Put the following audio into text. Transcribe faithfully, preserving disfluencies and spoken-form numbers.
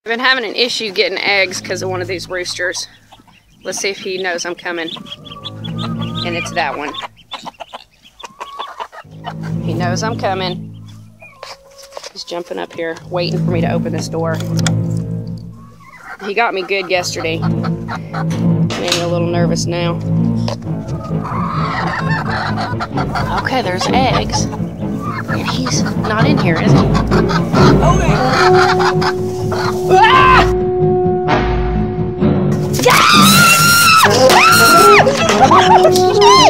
I've been having an issue getting eggs because of one of these roosters. Let's see if he knows I'm coming. And it's that one. He knows I'm coming. He's jumping up here, waiting for me to open this door. He got me good yesterday. Made me a little nervous now. Okay, there's eggs. And he's not in here, is he? Okay. Ah! Ah!